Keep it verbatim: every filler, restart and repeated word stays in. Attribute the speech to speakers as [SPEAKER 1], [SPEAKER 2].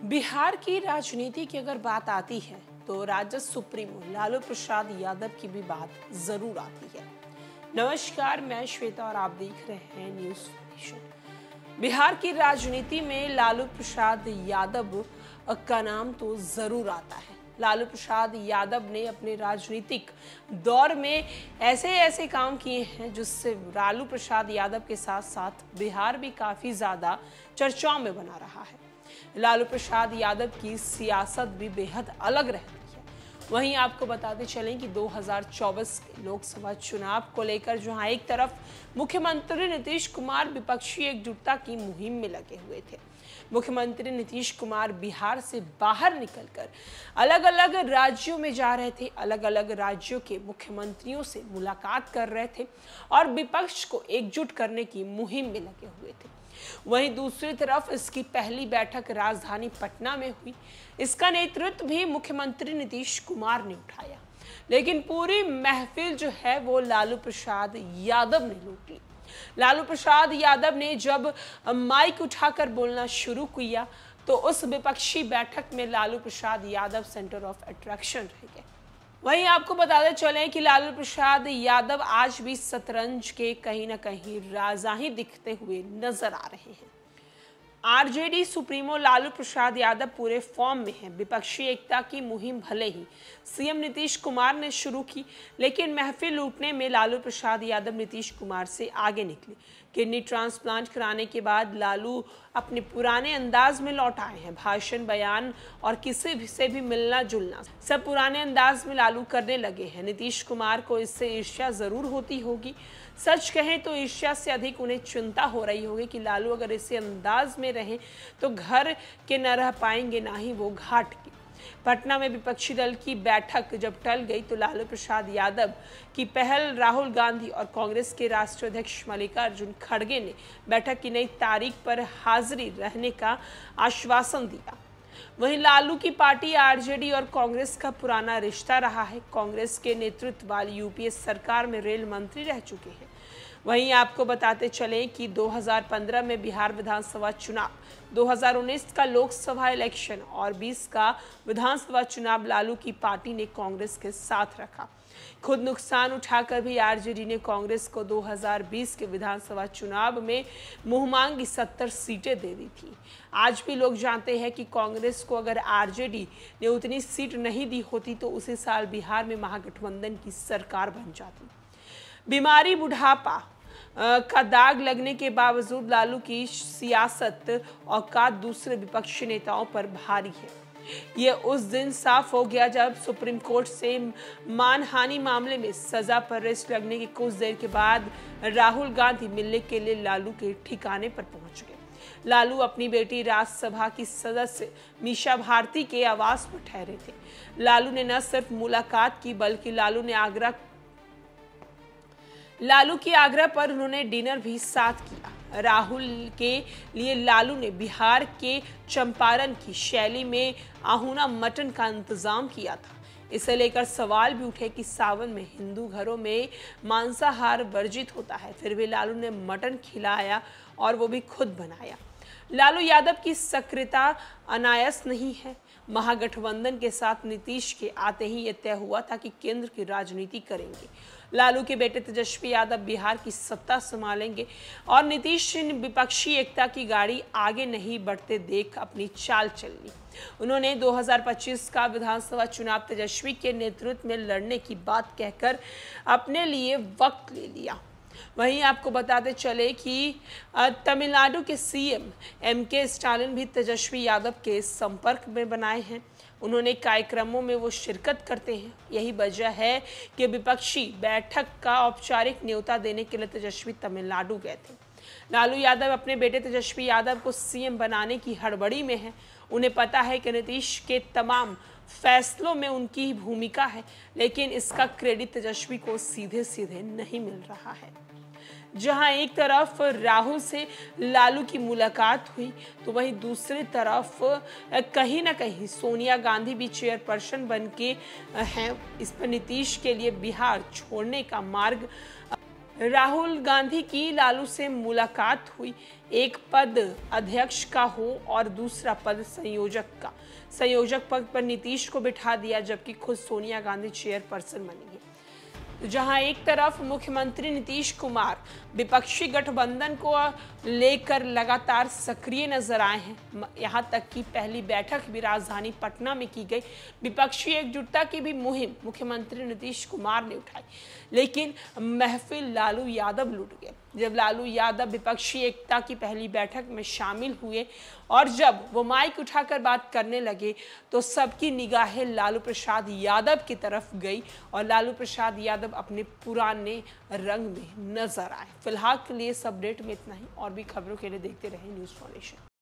[SPEAKER 1] बिहार की राजनीति की अगर बात आती है तो राजद सुप्रीमो लालू प्रसाद यादव की भी बात जरूर आती है। नमस्कार, मैं श्वेता और आप देख रहे हैं न्यूज नेशन। बिहार की राजनीति में लालू प्रसाद यादव का नाम तो जरूर आता है। लालू प्रसाद यादव ने अपने राजनीतिक दौर में ऐसे ऐसे काम किए हैं जिससे लालू प्रसाद यादव के साथ साथ बिहार भी काफी ज्यादा चर्चाओं में बना रहा है। लालू प्रसाद यादव की सियासत भी बेहद अलग रहती है। वहीं आपको बताते चलें कि दो हज़ार चौबीस के लोकसभा चुनाव को लेकर जहां एक तरफ मुख्यमंत्री नीतीश कुमार विपक्षी एकजुटता की मुहिम में लगे हुए थे। मुख्यमंत्री नीतीश कुमार बिहार से बाहर निकलकर अलग अलग राज्यों में जा रहे थे, अलग अलग राज्यों के मुख्यमंत्रियों से मुलाकात कर रहे थे और विपक्ष को एकजुट करने की मुहिम में लगे हुए थे। वहीं दूसरी तरफ इसकी पहली बैठक राजधानी पटना में हुई। इसका नेतृत्व भी मुख्यमंत्री नीतीश कुमार ने उठाया, लेकिन पूरी महफिल जो है वो लालू प्रसाद यादव ने लूट ली। लालू प्रसाद यादव ने जब माइक उठाकर बोलना शुरू किया तो उस विपक्षी बैठक में Lalu Prasad Yadav centre of attraction रह गए। वहीं आपको बताते चलें कि लालू प्रसाद यादव आज भी शतरंज के कहीं ना कहीं राजा ही दिखते हुए नजर आ रहे हैं। आरजेडी सुप्रीमो लालू प्रसाद यादव पूरे फॉर्म में हैं। विपक्षी एकता की मुहिम भले ही सीएम नीतीश कुमार ने शुरू की, लेकिन महफिल लूटने में लालू प्रसाद यादव नीतीश कुमार से आगे निकले। किडनी ट्रांसप्लांट कराने के बाद लालू अपने पुराने अंदाज में लौट आए हैं। भाषण, बयान और किसी भी से भी मिलना जुलना सब पुराने अंदाज में लालू करने लगे हैं। नीतीश कुमार को इससे ईर्ष्या जरूर होती होगी। सच कहें तो ईर्ष्या से अधिक उन्हें चिंता हो रही होगी कि लालू अगर इसी अंदाज में रहें तो घर के न रह पाएंगे, ना ही वो घाट के। पटना में विपक्षी दल की बैठक जब टल गई तो लालू प्रसाद यादव की पहल राहुल गांधी और कांग्रेस के राष्ट्रीय अध्यक्ष मल्लिकार्जुन खड़गे ने बैठक की नई तारीख पर हाजिरी रहने का आश्वासन दिया। वहीं लालू की पार्टी आरजेडी और कांग्रेस का पुराना रिश्ता रहा है। कांग्रेस के नेतृत्व वाली यूपीए सरकार में रेल मंत्री रह चुके हैं। वहीं आपको बताते चलें कि दो हज़ार पंद्रह में बिहार विधानसभा चुनाव, दो हज़ार उन्नीस का लोकसभा इलेक्शन और बीस का विधानसभा चुनाव लालू की पार्टी ने कांग्रेस के साथ रखा। खुद नुकसान उठाकर भी आरजेडी ने कांग्रेस को दो हज़ार बीस के विधानसभा चुनाव में मुंहमांगी सत्तर सीटें दे दी थी। आज भी लोग जानते हैं कि कांग्रेस को अगर आरजेडी ने उतनी सीट नहीं दी होती तो उसी साल बिहार में महागठबंधन की सरकार बन जाती। बीमारी, बुढ़ापा का दाग लगने के बावजूद लालू की सियासत औकात दूसरे विपक्षी नेताओं पर भारी है। ये उस दिन साफ हो गया जब सुप्रीम कोर्ट से मानहानि मामले में सजा पर रेस्ट लगने के कुछ देर के बाद राहुल गांधी मिलने के लिए लालू के ठिकाने पर पहुंच गए। लालू अपनी बेटी राज्यसभा की सदस्य मीसा भारती के आवास पर ठहरे थे। लालू ने न सिर्फ मुलाकात की बल्कि लालू ने आग्रह लालू की आग्रह पर उन्होंने डिनर भी साथ किया। राहुल के लिए लालू ने बिहार के चंपारण की शैली में आहूना मटन का इंतजाम किया था। इसे लेकर सवाल भी उठे कि सावन में हिंदू घरों में मांसाहार वर्जित होता है, फिर भी लालू ने मटन खिलाया और वो भी खुद बनाया। लालू यादव की सक्रियता अनायास नहीं है। महागठबंधन के साथ नीतीश के आते ही यह तय हुआ था कि केंद्र की राजनीति करेंगे। लालू के बेटे तेजस्वी यादव बिहार की सत्ता संभालेंगे और नीतीश ने विपक्षी एकता की गाड़ी आगे नहीं बढ़ते देख अपनी चाल चल ली। उन्होंने दो हज़ार पच्चीस का विधानसभा चुनाव तेजस्वी के नेतृत्व में लड़ने की बात कहकर अपने लिए वक्त ले लिया। वहीं आपको बताते चले कि तमिलनाडु के सीएम एम के स्टालिन भी तेजस्वी यादव के संपर्क में बनाए हैं। उन्होंने कार्यक्रमों में वो शिरकत करते हैं। यही वजह है कि विपक्षी बैठक का औपचारिक न्योता देने के लिए तेजस्वी तमिलनाडु गए थे। लालू यादव अपने बेटे तेजस्वी यादव को सीएम बनाने की हड़बड़ी में हैं। उन्हें पता है कि नीतीश के तमाम फैसलों में उनकी भूमिका है, लेकिन इसका क्रेडिट तेजस्वी को सीधे सीधे नहीं मिल रहा है। जहां एक तरफ राहुल से लालू की मुलाकात हुई तो वहीं दूसरी तरफ कहीं ना कहीं सोनिया गांधी भी चेयरपर्सन बन के हैं। इस पर नीतीश के लिए बिहार छोड़ने का मार्ग राहुल गांधी की लालू से मुलाकात हुई। एक पद अध्यक्ष का हो और दूसरा पद संयोजक का। संयोजक पद पर नीतीश को बिठा दिया, जबकि खुद सोनिया गांधी चेयरपर्सन बनी है। जहां एक तरफ मुख्यमंत्री नीतीश कुमार विपक्षी गठबंधन को लेकर लगातार सक्रिय नजर आए हैं। यहां तक कि पहली बैठक भी राजधानी पटना में की गई। विपक्षी एकजुटता की भी मुहिम मुख्यमंत्री नीतीश कुमार ने उठाई, लेकिन महफिल लालू यादव लूट गए। जब लालू यादव विपक्षी एकता की पहली बैठक में शामिल हुए और जब वो माइक उठाकर बात करने लगे तो सबकी निगाहें लालू प्रसाद यादव की तरफ गई और लालू प्रसाद यादव अपने पुराने रंग में नजर आए। फिलहाल के लिए इस अपडेट में इतना ही। और भी खबरों के लिए देखते रहें न्यूज़ फाउंडेशन।